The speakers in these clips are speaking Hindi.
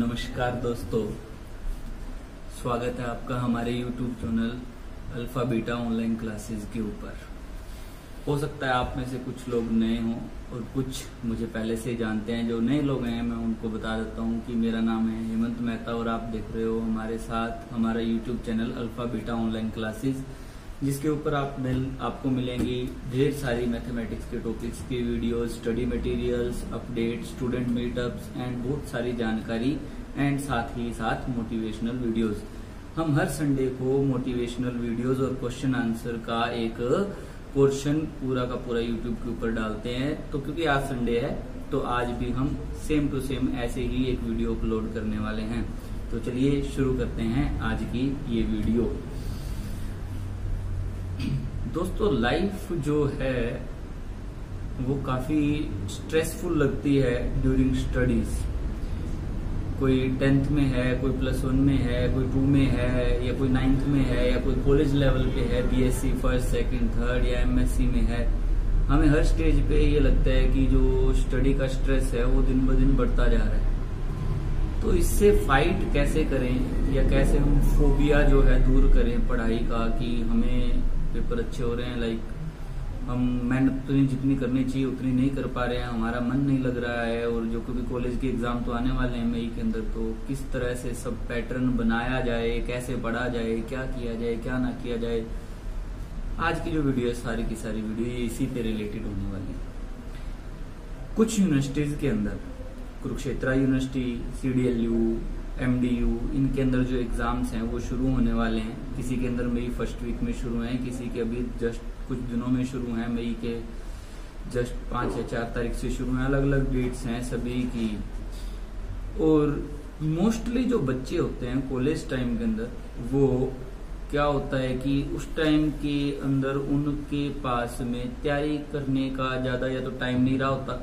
नमस्कार दोस्तों, स्वागत है आपका हमारे YouTube channel alpha beta online classes के ऊपर। हो सकता है आप में से कुछ लोग नए हों और कुछ मुझे पहले से ही जानते हैं। जो नए लोग हैं मैं उनको बता देता हूं कि मेरा नाम है हेमंत मेहता और आप देख रहे हो हमारे साथ हमारा YouTube channel alpha beta online classes, जिसके ऊपर आपको मिलेंगी ढेर सारी मैथमेटिक्स के टॉपिक्स की videos, study materials, update, student meetups and बहुत सारी जानकारी एंड साथ ही साथ मोटिवेशनल वीडियोस। हम हर संडे को मोटिवेशनल वीडियोस और क्वेश्चन आंसर का एक पोर्शन पूरा का पूरा यूट्यूब के ऊपर डालते हैं। तो क्योंकि आज संडे है तो आज भी हम सेम टू सेम ऐसे ही एक वीडियो अपलोड करने वाले हैं। तो चलिए शुरू करते हैं आज की ये वीडियो। दोस्तों, लाइफ जो है वो काफी स्ट्रेसफुल लगती है ड्यूरिंग स्टडीज। कोई 10th में है, कोई +1 में है, कोई 2 में है, या कोई 9th में है, या कोई कॉलेज लेवल पे है, BSc 1st, 2nd, 3rd या MSc में है। हमें हर स्टेज पे ये लगता है कि जो स्टडी का स्ट्रेस है वो दिन ब दिन बढ़ता जा रहा है। तो इससे फाइट कैसे करें या कैसे हम फोबिया जो है दूर करें पढ़ाई का, कि हमें पेपर अच्छे हो रहे हैं, लाइक हम मेहनत तो जितनी करनी चाहिए उतनी नहीं कर पा रहे हैं, हमारा मन नहीं लग रहा है, और जो क्योंकि कॉलेज के एग्जाम तो आने वाले हैं मई के अंदर, तो किस तरह से सब पैटर्न बनाया जाए, कैसे पढ़ा जाए, क्या किया जाए, क्या ना किया जाए। आज की जो वीडियो है सारी की सारी वीडियो इसी पे रिलेटेड होने वाली है। कुछ यूनिवर्सिटीज के अंदर, कुरुक्षेत्र यूनिवर्सिटी, CDLU, MDU, इनके अंदर जो एग्जाम्स हैं वो शुरू होने वाले हैं। किसी के अंदर मई फर्स्ट वीक में शुरू हैं, किसी के अभी जस्ट कुछ दिनों में शुरू हैं, मई के जस्ट 5 या 4 तारीख से शुरू हैं। अलग अलग डेट्स हैं सभी की। और मोस्टली जो बच्चे होते हैं कॉलेज टाइम के अंदर, वो क्या होता है कि उस टाइम के अंदर उनके पास में तैयारी करने का ज्यादा या तो टाइम नहीं रहा होता,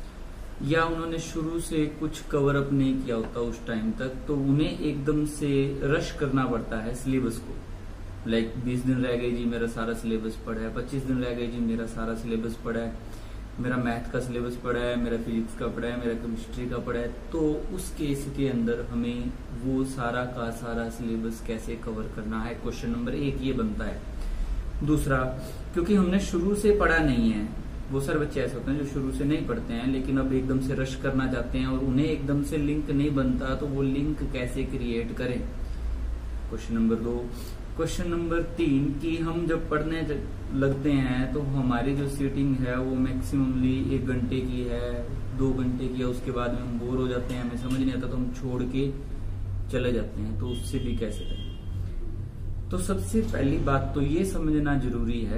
या उन्होंने शुरू से कुछ कवर अप नहीं किया होता उस टाइम तक, तो उन्हें एकदम से रश करना पड़ता है सिलेबस को। लाइक 20 दिन रह गए जी, मेरा सारा सिलेबस पढ़ा है, 25 दिन रह गए जी, मेरा सारा सिलेबस पढ़ा है, मेरा मैथ का सिलेबस पढ़ा है, मेरा फिजिक्स का पढ़ा है, मेरा केमिस्ट्री का पढ़ा है। तो उस केस के अंदर हमें वो सारा का सारा सिलेबस कैसे कवर करना है, क्वेश्चन नंबर 1 ये बनता है। दूसरा, क्योंकि हमने शुरू से पढ़ा नहीं है, वो सारे बच्चे ऐसे होते हैं जो शुरू से नहीं पढ़ते हैं लेकिन अब एकदम से रश करना चाहते हैं और उन्हें एकदम से लिंक नहीं बनता, तो वो लिंक कैसे क्रिएट करें, क्वेश्चन नंबर 2। क्वेश्चन नंबर 3 कि हम जब पढ़ने लगते हैं तो हमारी जो सीटिंग है वो मैक्सिममली 1 घंटे की है, 2 घंटे की है, उसके बाद में हम बोर हो जाते हैं, हमें समझ नहीं आता तो हम छोड़ के चले जाते हैं। तो उससे भी कैसे करें? तो सबसे पहली बात तो ये समझना जरूरी है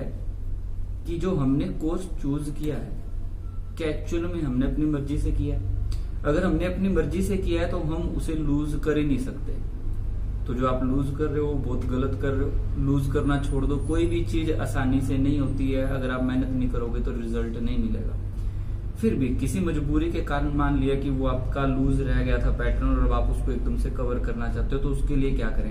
कि जो हमने कोर्स चूज किया है क्या एक्चुअल में हमने अपनी मर्जी से किया है। अगर हमने अपनी मर्जी से किया है तो हम उसे लूज कर ही नहीं सकते। तो जो आप लूज कर रहे हो बहुत गलत कर रहे हो, लूज करना छोड़ दो। कोई भी चीज आसानी से नहीं होती है, अगर आप मेहनत नहीं करोगे तो रिजल्ट नहीं मिलेगा। फिर भी किसी मजबूरी के कारण मान लिया कि वो आपका लूज रह गया था पैटर्न और आप उसको एकदम से कवर करना चाहते हो, तो उसके लिए क्या करें।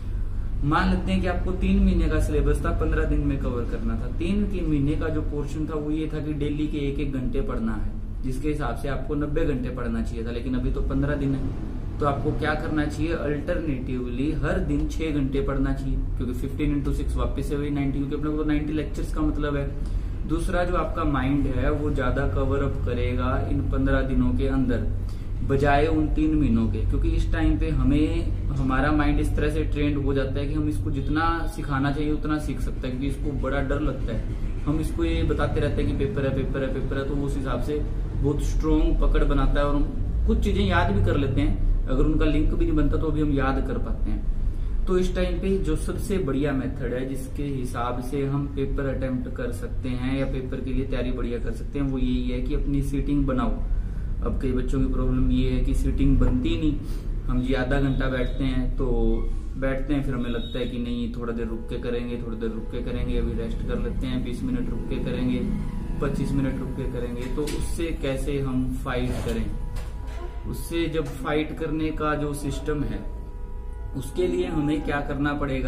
मान लेते हैं कि आपको 3 महीने का सिलेबस था, 15 दिन में कवर करना था। 3 महीने का जो पोर्शन था वो ये था कि डेली के 1-1 घंटे पढ़ना है, जिसके हिसाब से आपको 90 घंटे पढ़ना चाहिए था, लेकिन अभी तो 15 दिन है। तो आपको क्या करना चाहिए, अल्टरनेटिवली हर दिन 6 घंटे पढ़ना चाहिए, क्योंकि 15 × 6 वापस से वही 90, क्योंकि अपने को तो 90 लेक्चर्स का मतलब है। दूसरा, जो आपका माइंड है वो ज्यादा कवर अप करेगा इन 15 दिनों के अंदर बजाय उन 3 महीनों के, क्योंकि इस टाइम पे हमारा माइंड इस तरह से ट्रेंड हो जाता है कि हम इसको जितना सिखाना चाहिए उतना सीख सकता है, क्योंकि इसको बड़ा डर लगता है। हम इसको ये बताते रहते हैं कि पेपर है पेपर है पेपर है, तो उस हिसाब से बहुत स्ट्रॉन्ग पकड़ बनाता है और हम कुछ चीजें याद भी कर लेते हैं। अगर उनका लिंक भी नहीं बनता तो भी हम याद कर पाते हैं। तो इस टाइम पे जो सबसे बढ़िया मेथड है जिसके हिसाब से हम पेपर अटेम्प्ट कर सकते हैं या पेपर के लिए तैयारी बढ़िया कर सकते हैं, वो यही है कि अपनी सीटिंग बनाओ। अब कई बच्चों की प्रॉब्लम ये है कि सीटिंग बनती नहीं। हम जी आधा घंटा बैठते हैं, फिर हमें लगता है कि नहीं थोड़ा देर रुक के करेंगे, थोड़ी देर रुक के करेंगे, अभी रेस्ट कर लेते हैं, 20 मिनट रुक के करेंगे, 25 मिनट रुक के करेंगे। तो उससे कैसे हम फाइट करें, उससे जब फाइट करने का जो सिस्टम है उसके लिए हमें क्या करना पड़ेगा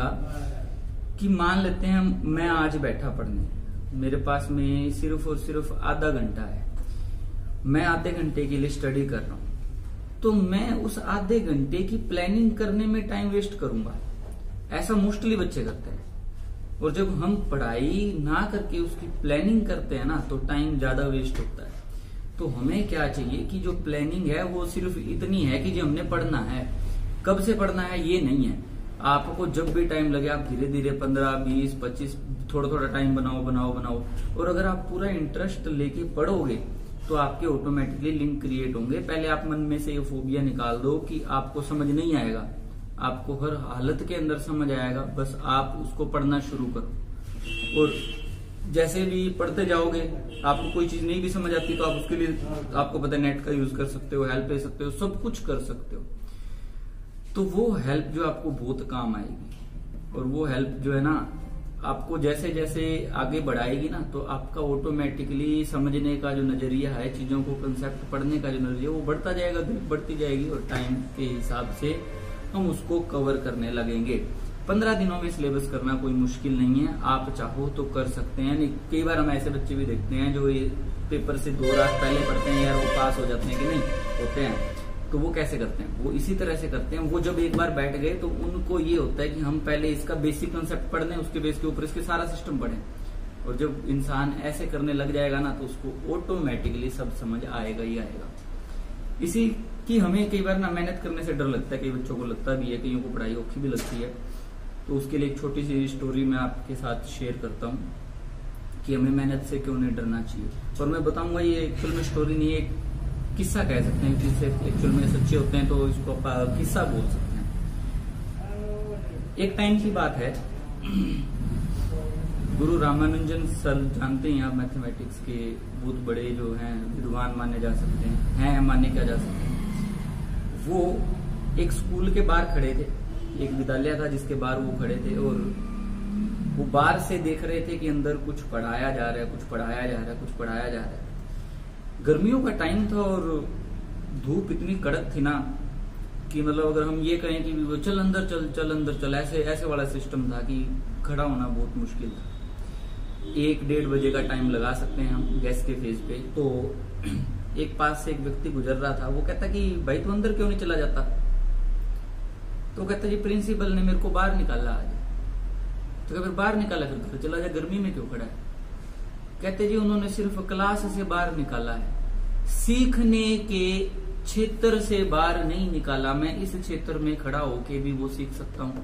कि मान लेते हैं मैं आज बैठा पढ़ने, मेरे पास में सिर्फ और सिर्फ आधा घंटा है, मैं आधे घंटे के लिए स्टडी कर रहा हूं, तो मैं उस आधे घंटे की प्लानिंग करने में टाइम वेस्ट करूंगा। ऐसा मोस्टली बच्चे करते हैं। और जब हम पढ़ाई ना करके उसकी प्लानिंग करते हैं ना, तो टाइम ज्यादा वेस्ट होता है। तो हमें क्या चाहिए कि जो प्लानिंग है वो सिर्फ इतनी है कि जो हमने पढ़ना है, कब से पढ़ना है ये नहीं है। आपको जब भी टाइम लगे आप धीरे धीरे 15, 20, 25 थोड़ा थोड़ा टाइम बनाओ। और अगर आप पूरा इंटरेस्ट लेके पढ़ोगे तो आपके ऑटोमेटिकली लिंक क्रिएट होंगे। पहले आप मन में से ये फोबिया निकाल दो कि आपको समझ नहीं आएगा, आपको हर हालत के अंदर समझ आएगा, बस आप उसको पढ़ना शुरू करो। और जैसे भी पढ़ते जाओगे, आपको कोई चीज नहीं भी समझ आती तो आप उसके लिए आपको पता है नेट का यूज कर सकते हो, हेल्प ले सकते हो, सब कुछ कर सकते हो। तो वो हेल्प जो आपको बहुत काम आएगी, और वो हेल्प जो है ना आपको जैसे जैसे आगे बढ़ाएगी ना, तो आपका ऑटोमेटिकली समझने का जो नजरिया है, चीजों को कंसेप्ट पढ़ने का जो नजरिया वो बढ़ता जाएगा, बढ़ती जाएगी, और टाइम के हिसाब से हम उसको कवर करने लगेंगे। 15 दिनों में सिलेबस करना कोई मुश्किल नहीं है, आप चाहो तो कर सकते हैं। नहीं, कई बार हम ऐसे बच्चे भी देखते हैं जो ये पेपर से 2 रात पहले पढ़ते हैं, यार वो पास हो जाते हैं कि नहीं होते हैं। तो वो कैसे करते हैं? वो इसी तरह से करते हैं। वो जब एक बार बैठ गए तो उनको ये होता है कि हम पहले इसका बेसिक कंसेप्ट पढ़ लें, उसके बेस के ऊपर इसके सारा सिस्टम पढ़ें। और जब इंसान ऐसे करने लग जाएगा ना, तो उसको ऑटोमेटिकली सब समझ आएगा ही आएगा। इसी की हमें कई बार ना मेहनत करने से डर लगता है, कई बच्चों को लगता भी है, कईयों को पढ़ाई औखी भी लगती है। तो उसके लिए एक छोटी सी स्टोरी मैं आपके साथ शेयर करता हूँ कि हमें मेहनत से क्यों नहीं डरना चाहिए। और मैं बताऊंगा ये एक्चुअल में स्टोरी नहीं है, एक किस्सा कह सकते हैं, जिससे एक्चुअल में सच्चे होते हैं तो इसको किस्सा बोल सकते हैं। एक टाइम की बात है, गुरु रामानुजन सर जानते हैं आप, मैथमेटिक्स के बहुत बड़े जो हैं विद्वान माने जा सकते हैं माने क्या जा सकते हैं। वो एक स्कूल के बाहर खड़े थे, एक विद्यालय था जिसके बाहर वो खड़े थे, और वो बाहर से देख रहे थे कि अंदर कुछ पढ़ाया जा रहा है, कुछ पढ़ाया जा रहा है, कुछ पढ़ाया जा रहा है। गर्मियों का टाइम था और धूप इतनी कड़क थी ना कि मतलब अगर हम ये कहें कि चल अंदर चल अंदर चल, ऐसे वाला सिस्टम था कि खड़ा होना बहुत मुश्किल था। 1-1:30 बजे का टाइम लगा सकते हैं हम गैस के फेज पे। तो एक पास से एक व्यक्ति गुजर रहा था, वो कहता कि भाई तू अंदर क्यों नहीं चला जाता? तो कहता जी प्रिंसिपल ने मेरे को बाहर निकाला आज। तो फिर बाहर निकाला, फिर घर चला जा, गर्मी में क्यों खड़ा है? कहते जी उन्होंने सिर्फ क्लास से बाहर निकाला है, सीखने के क्षेत्र से बाहर नहीं निकाला। मैं इस क्षेत्र में खड़ा होके भी वो सीख सकता हूँ।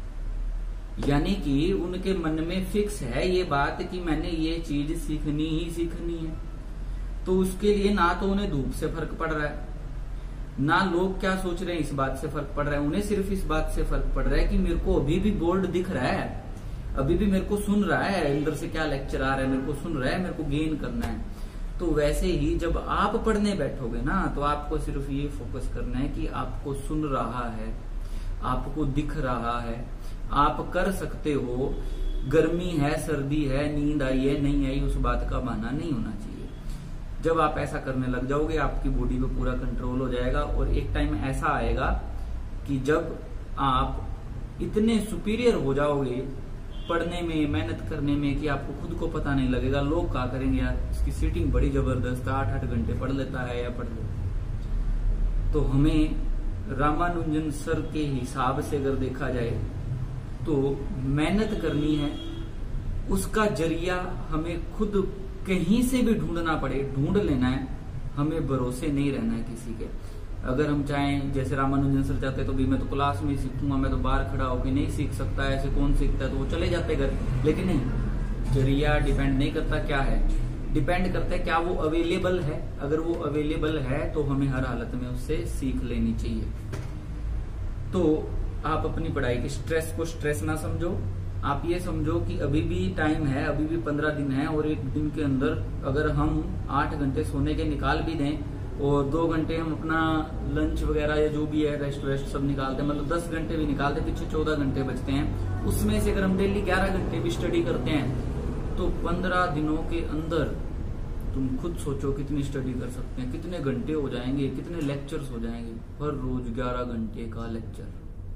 यानी कि उनके मन में फिक्स है ये बात कि मैंने ये चीज सीखनी ही सीखनी है। तो उसके लिए ना तो उन्हें धूप से फर्क पड़ रहा है, ना लोग क्या सोच रहे हैं इस बात से फर्क पड़ रहा है। उन्हें सिर्फ इस बात से फर्क पड़ रहा है कि मेरे को अभी भी बोर्ड दिख रहा है, अभी भी मेरे को सुन रहा है, अंदर से क्या लेक्चर आ रहा है मेरे को सुन रहा है, मेरे को गेन करना है। तो वैसे ही जब आप पढ़ने बैठोगे ना, तो आपको सिर्फ ये फोकस करना है कि आपको सुन रहा है, आपको दिख रहा है, आप कर सकते हो। गर्मी है, सर्दी है, नींद आई है, नहीं आई, उस बात का बहाना नहीं होना चाहिए। जब आप ऐसा करने लग जाओगे, आपकी बॉडी पे पूरा कंट्रोल हो जाएगा। और एक टाइम ऐसा आएगा कि जब आप इतने सुपीरियर हो जाओगे पढ़ने में, मेहनत करने में, कि आपको खुद को पता नहीं लगेगा। लोग क्या करेंगे, यार इसकी सीटिंग बड़ी जबरदस्त है, 8-8 घंटे पढ़ लेता है या पढ़ लेता। तो हमें रामानुजन सर के हिसाब से अगर देखा जाए तो मेहनत करनी है, उसका जरिया हमें खुद कहीं से भी ढूंढना पड़े ढूंढ लेना है। हमें भरोसे नहीं रहना है किसी के। अगर हम चाहें, जैसे रामानुजन सर चाहते तो भी मैं तो क्लास में ही सीखूंगा, मैं तो बाहर खड़ा होकर नहीं सीख सकता, ऐसे कौन सीखता है, तो वो चले जाते घर। लेकिन नहीं, जरिया डिपेंड नहीं करता क्या है, डिपेंड करता है क्या वो अवेलेबल है। अगर वो अवेलेबल है तो हमें हर हालत में उससे सीख लेनी चाहिए। तो आप अपनी पढ़ाई के स्ट्रेस को स्ट्रेस ना समझो, आप ये समझो कि अभी भी टाइम है, अभी भी 15 दिन है। और एक दिन के अंदर अगर हम 8 घंटे सोने के निकाल भी दें और 2 घंटे हम अपना लंच वगैरह या जो भी है रेस्ट सब निकालते हैं, मतलब 10 घंटे भी निकालते, पीछे 14 घंटे बचते हैं। उसमें से अगर हम डेली 11 घंटे भी स्टडी करते हैं तो 15 दिनों के अंदर तुम खुद सोचो कितनी स्टडी कर सकते हैं, कितने घंटे हो जाएंगे, कितने लेक्चर्स हो जाएंगे। हर रोज 11 घंटे का लेक्चर।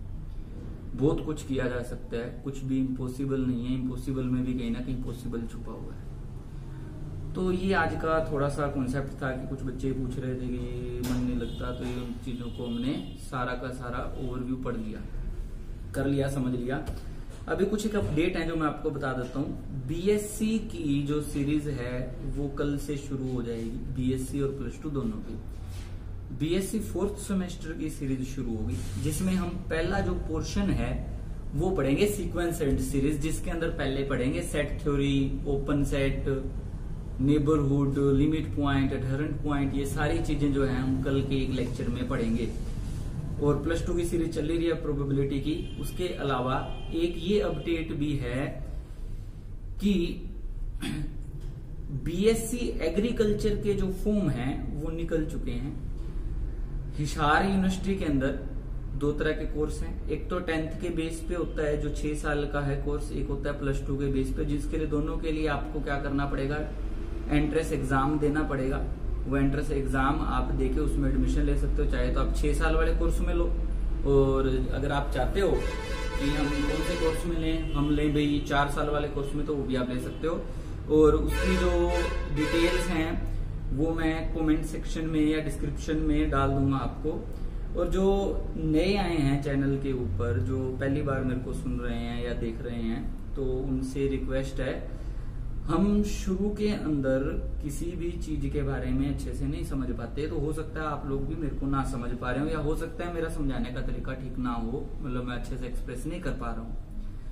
बहुत कुछ किया जा सकता है, कुछ भी इम्पॉसिबल नहीं है। इम्पॉसिबल में भी कहीं ना कहीं पॉसिबल छुपा हुआ है। तो ये आज का थोड़ा सा कॉन्सेप्ट था कि कुछ बच्चे पूछ रहे थे कि मन नहीं लगता, तो ये चीजों को हमने सारा का सारा ओवरव्यू पढ़ लिया, कर लिया, समझ लिया। अभी कुछ एक अपडेट है जो मैं आपको बता देता हूँ। बीएससी की जो सीरीज है वो कल से शुरू हो जाएगी, बीएससी और प्लस टू दोनों की। बीएससी 4th सेमेस्टर की सीरीज शुरू होगी, जिसमें हम पहला जो पोर्शन है वो पढ़ेंगे सीक्वेंस एंड सीरीज, जिसके अंदर पहले पढ़ेंगे set theory, open set, neighbourhood, limit point, adherent point, ये सारी चीजें जो है हम कल के एक लेक्चर में पढ़ेंगे। और प्लस टू की सीरीज चल रही है प्रोबेबिलिटी की। उसके अलावा एक ये अपडेट भी है कि बीएससी एग्रीकल्चर के जो फॉर्म हैं वो निकल चुके हैं। हिसार यूनिवर्सिटी के अंदर 2 तरह के कोर्स हैं, एक तो 10th के बेस पे होता है जो 6 साल का है कोर्स, एक होता है प्लस 2 के बेस पे, जिसके लिए दोनों के लिए आपको क्या करना पड़ेगा, एंट्रेंस एग्जाम देना पड़ेगा। वो एंट्रेंस एग्जाम आप देके उसमें एडमिशन ले सकते हो, चाहे तो आप 6 साल वाले कोर्स में लो, और अगर आप चाहते हो कि हम कौन से कोर्स में लें, हम लें भाई 4 साल वाले कोर्स में, तो वो भी आप ले सकते हो। और उसकी जो डिटेल्स हैं वो मैं कमेंट सेक्शन में या डिस्क्रिप्शन में डाल दूंगा आपको। और जो नए आए हैं चैनल के ऊपर, जो पहली बार मेरे को सुन रहे हैं या देख रहे हैं, तो उनसे रिक्वेस्ट है, हम शुरू के अंदर किसी भी चीज के बारे में अच्छे से नहीं समझ पाते, तो हो सकता है आप लोग भी मेरे को ना समझ पा रहे हो, या हो सकता है मेरा समझाने का तरीका ठीक ना हो, मतलब मैं अच्छे से एक्सप्रेस नहीं कर पा रहा हूं।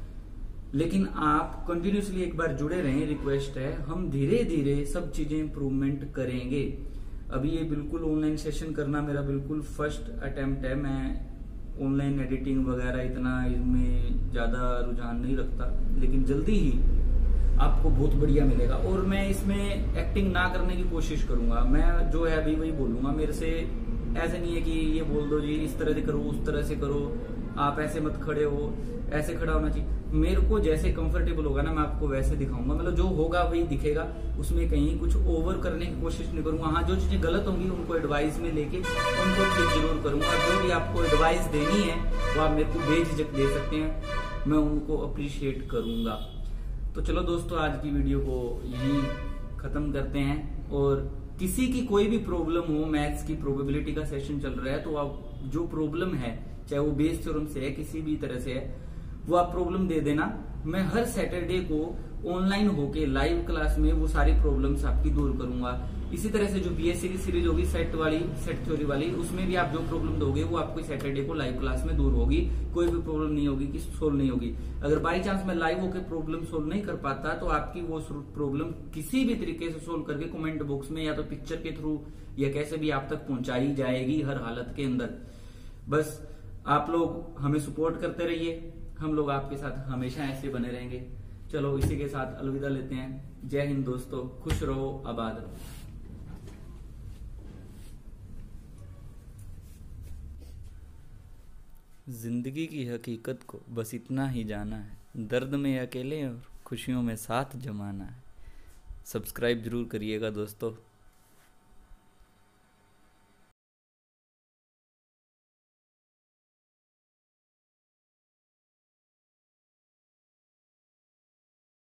लेकिन आप कंटिन्यूसली एक बार जुड़े रहें, रिक्वेस्ट है। हम धीरे धीरे सब चीजें इंप्रूवमेंट करेंगे। अभी ये बिल्कुल ऑनलाइन सेशन करना मेरा बिल्कुल फर्स्ट अटेम्प्ट है। मैं ऑनलाइन एडिटिंग वगैरह इतना इसमें ज्यादा रुझान नहीं रखता, लेकिन जल्दी ही आपको बहुत बढ़िया मिलेगा। और मैं इसमें एक्टिंग ना करने की कोशिश करूंगा। मैं जो है अभी वही बोलूंगा, मेरे से ऐसे नहीं है कि ये बोल दो जी इस तरह से करो, उस तरह से करो, आप ऐसे मत खड़े हो, ऐसे खड़ा होना चाहिए। मेरे को जैसे कंफर्टेबल होगा ना, मैं आपको वैसे दिखाऊंगा, मतलब जो होगा वही दिखेगा, उसमें कहीं कुछ ओवर करने की कोशिश नहीं करूंगा। हाँ, जो चीजें गलत होंगी उनको एडवाइस में लेके उनको ठीक जरूर करूंगा। जो भी आपको एडवाइस देनी है वो आप मेरे को बेझिझक दे सकते हैं, मैं उनको अप्रिशिएट करूंगा। तो चलो दोस्तों, आज की वीडियो को यहीं खत्म करते हैं। और किसी की कोई भी प्रॉब्लम हो, मैथ्स की प्रोबेबिलिटी का सेशन चल रहा है, तो आप जो प्रॉब्लम है, चाहे वो बेस थ्योरम से है, किसी भी तरह से है, वो आप प्रॉब्लम दे देना। मैं हर सैटरडे को ऑनलाइन होके लाइव क्लास में वो सारी प्रॉब्लम्स आपकी दूर करूंगा। इसी तरह से जो बीएससी की सीरीज होगी सेट वाली, सेट थ्योरी वाली, उसमें भी आप जो प्रॉब्लम दोगे वो आपको सैटरडे को लाइव क्लास में दूर होगी। कोई भी प्रॉब्लम नहीं होगी कि सोल्व नहीं होगी। अगर बाई चांस मैं लाइव होकर प्रॉब्लम सोल्व नहीं कर पाता, तो आपकी वो प्रॉब्लम किसी भी तरीके से सोल्व करके कमेंट बॉक्स में या तो पिक्चर के थ्रू या कैसे भी आप तक पहुंचाई जाएगी हर हालत के अंदर। बस आप लोग हमें सपोर्ट करते रहिए, हम लोग आपके साथ हमेशा ऐसे बने रहेंगे। चलो इसी के साथ अलविदा लेते हैं। जय हिंद दोस्तों, खुश रहो, आबाद रहो। जिंदगी की हकीकत को बस इतना ही जाना है, दर्द में अकेले और खुशियों में साथ जमाना है। सब्सक्राइब जरूर करिएगा दोस्तों।